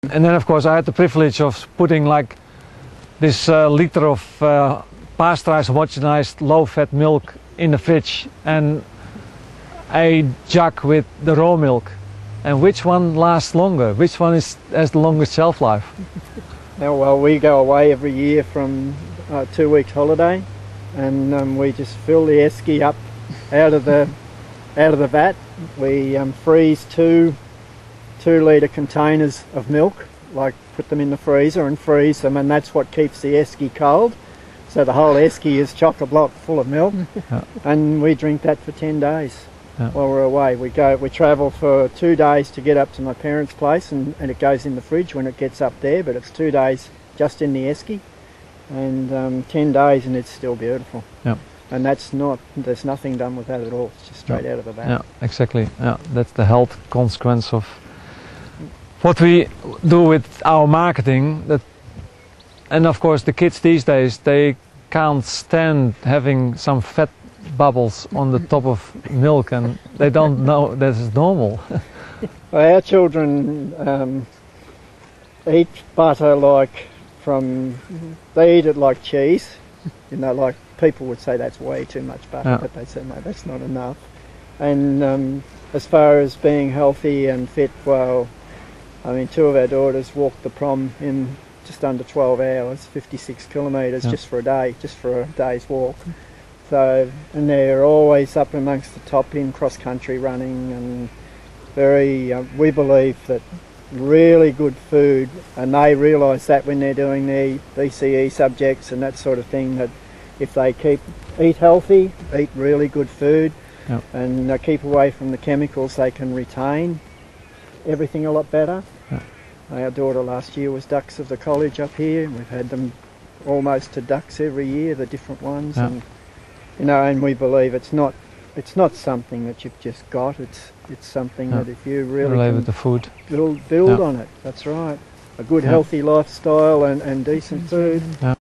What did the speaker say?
And then of course I had the privilege of putting like this liter of pasteurized, homogenized, low-fat milk in the fridge and a jug with the raw milk. And which one lasts longer? Which one has the longest shelf life? Now, well, we go away every year from 2 weeks holiday, and we just fill the esky up out of the vat. We freeze two litre containers of milk, like put them in the freezer and freeze them, and that's what keeps the esky cold. So the whole esky is chock-a-block full of milk, and we drink that for 10 days. While we're away, we travel for 2 days to get up to my parents' place, and it goes in the fridge when it gets up there, but it's 2 days just in the esky, and 10 days and it's still beautiful. And there's nothing done with that at all. It's just straight out of the vat. Yeah, exactly. Yeah, that's the health consequence of what we do with our marketing. And of course the kids these days, they can't stand having some fat bubbles on the top of milk, and they don't know that is normal. Well, our children eat butter they eat it like cheese. You know, like people would say that's way too much butter, but they say no, that's not enough. And as far as being healthy and fit, well, I mean, 2 of our daughters walked the prom in just under 12 hours, 56 kilometres just for a day's walk. So, and they're always up amongst the top in cross-country running, and we believe that really good food, and they realise that when they're doing their BCE subjects and that sort of thing, that if they eat healthy, eat really good food, and keep away from the chemicals, they can retain everything a lot better. Our daughter last year was Ducks of the College up here, and we've had them almost to Ducks every year, the different ones. And you know, and we believe it's not something that you've just got. It's something that if you really relate with the food, build on it. That's right. A good healthy lifestyle and decent food.